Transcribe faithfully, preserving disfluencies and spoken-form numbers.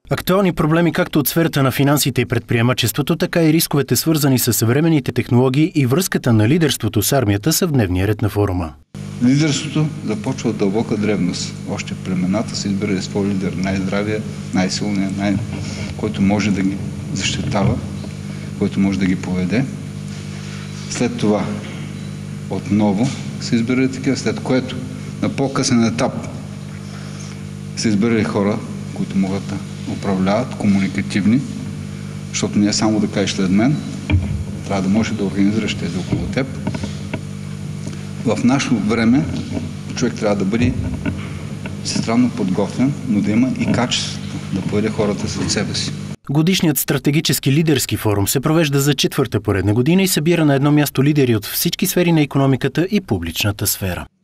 Актуални проблеми както от сферата на финансите и предприемачеството, така и рисковете, свързани с съвременните технологии и връзката на лидерството с армията, са в дневния ред на форума. Лидерството започва от дълбока древност. Още племената са избирали свой лидер, най-здравия, най-силния, най- който може да ги защитава, който може да ги поведе. След това отново са избирали такива, след което на по-късен етап са избирали хора, които могат да управляват, комуникативни, защото не е само да кажеш след мен, трябва да можеш да организираш тези около теб. В нашето време човек трябва да бъде всестранно подготвен, но да има и качеството да поведе хората след себе си. Годишният стратегически лидерски форум се провежда за четвърта поредна година и събира на едно място лидери от всички сфери на икономиката и публичната сфера.